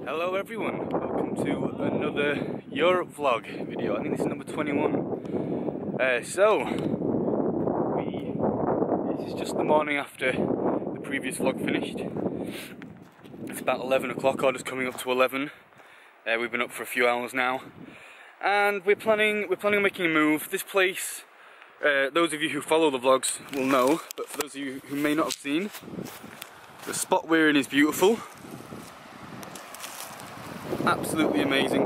Hello everyone, welcome to another Europe vlog video. I think this is number 21. This is just the morning after the previous vlog finished. It's about 11 o'clock, or just coming up to 11. We've been up for a few hours now, and we're planning on making a move. This place, those of you who follow the vlogs will know, but for those of you who may not have seen, the spot we're in is beautiful. Absolutely amazing.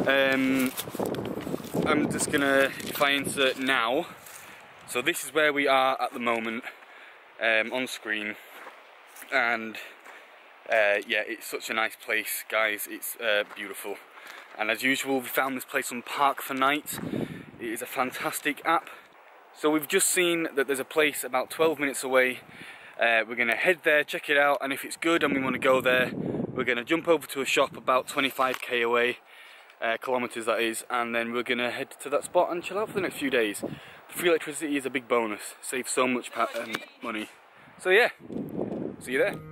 I'm just gonna, if I insert now, so this is where we are at the moment, on screen, and yeah, it's such a nice place, guys. It's beautiful, and as usual, we found this place on Park for Night. It is a fantastic app. So we've just seen that there's a place about 12 minutes away. We're gonna head there, check it out, and if it's good and we want to go there, we're going to jump over to a shop about 25k away, kilometres that is, and then we're going to head to that spot and chill out for the next few days. Free electricity is a big bonus, saves so much money. So yeah, see you there.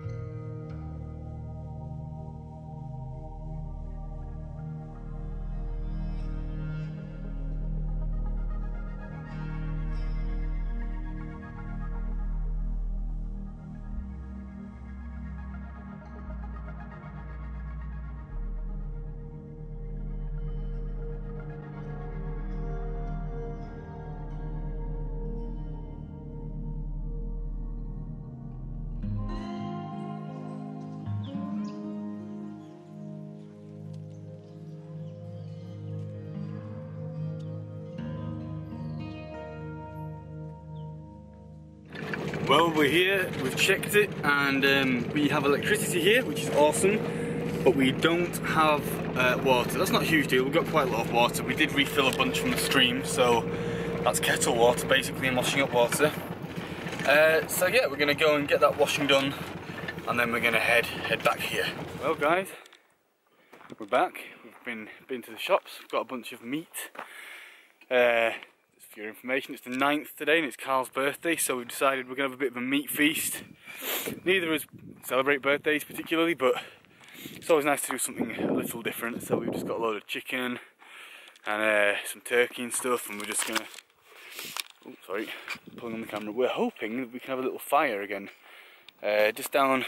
Well, we're here, we've checked it, and we have electricity here, which is awesome, but we don't have water. That's not a huge deal, we've got quite a lot of water. We did refill a bunch from the stream, so that's kettle water basically, and washing up water. So yeah, we're gonna go and get that washing done, and then we're gonna head back here. Well guys, we're back. We've been to the shops, we've got a bunch of meat. For your information, it's the 9th today and it's Carl's birthday, so we've decided we're going to have a bit of a meat feast. Neither of us celebrate birthdays particularly, but it's always nice to do something a little different, so we've just got a load of chicken and some turkey and stuff, and we're just going to, oh sorry, pulling on the camera, we're hoping that we can have a little fire again, just down,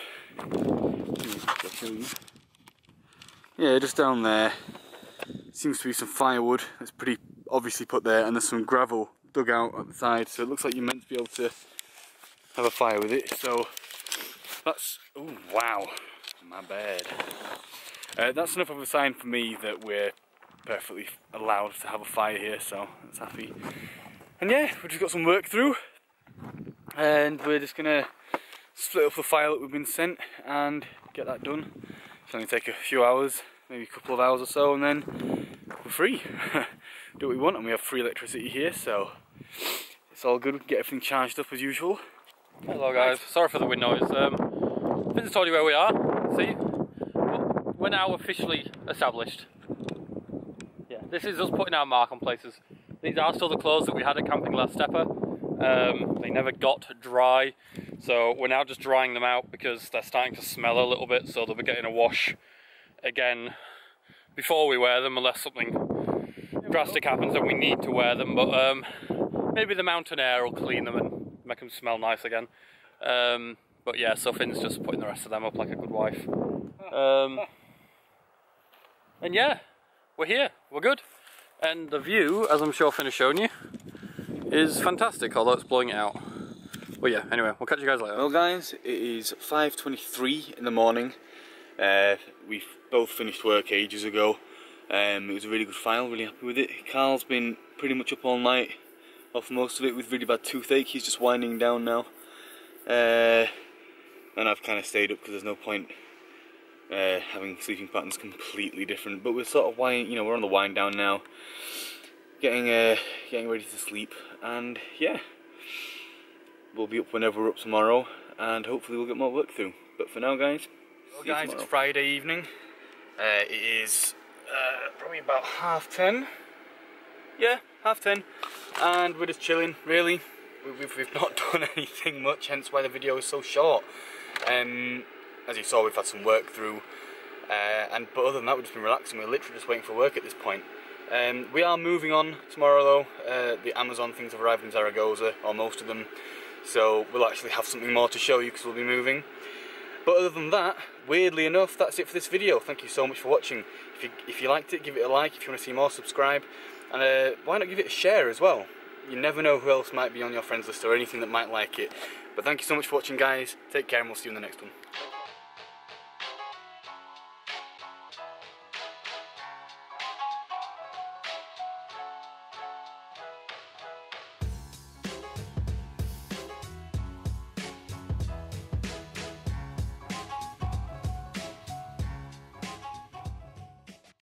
yeah, just down there. Seems to be some firewood that's pretty obviously put there, and there's some gravel dug out at the side, so it looks like you're meant to be able to have a fire with it. So that's, oh wow, my bad. That's enough of a sign for me that we're perfectly allowed to have a fire here, so that's happy. And yeah, we've just got some work through, and we're just gonna split up the file that we've been sent and get that done. It's only take a few hours, maybe a couple of hours or so, and then we're free. Do what we want, and we have free electricity here, so it's all good. We can get everything charged up as usual. Hello guys, sorry for the wind noise. Vince told you where we are, see? We're now officially established. Yeah, this is us putting our mark on places. These are still the clothes that we had at Camping Last Stepper. They never got dry, so we're now just drying them out because they're starting to smell a little bit, so they'll be getting a wash again before we wear them, unless something drastic happens and we need to wear them, but maybe the mountain air will clean them and make them smell nice again. But yeah, so Finn's just putting the rest of them up like a good wife. And yeah, we're here, we're good. And the view, as I'm sure Finn has shown you, is fantastic, although it's blowing it out. But yeah, anyway, we'll catch you guys later. Well guys, it is 5:23 in the morning. We've both finished work ages ago. It was a really good file, really happy with it. Carl's been pretty much up all night, off most of it with really bad toothache. He's just winding down now. And I've kind of stayed up because there's no point having sleeping patterns completely different. But we're sort of we're on the wind down now, getting ready to sleep. And yeah, we'll be up whenever we're up tomorrow, and hopefully we'll get more work through. But for now, guys, well guys, it's Friday evening. It is probably about 10:30. Yeah, 10:30, and we're just chilling. Really, we've not done anything much, hence why the video is so short. As you saw, we've had some work through. But other than that, we've just been relaxing. We're literally just waiting for work at this point. We are moving on tomorrow though. The Amazon things have arrived in Zaragoza, or most of them, so we'll actually have something more to show you because we'll be moving. But other than that, weirdly enough, that's it for this video. Thank you so much for watching. If you liked it, give it a like. If you want to see more, subscribe. And why not give it a share as well? You never know who else might be on your friends list or anything that might like it. But thank you so much for watching, guys. Take care, and we'll see you in the next one.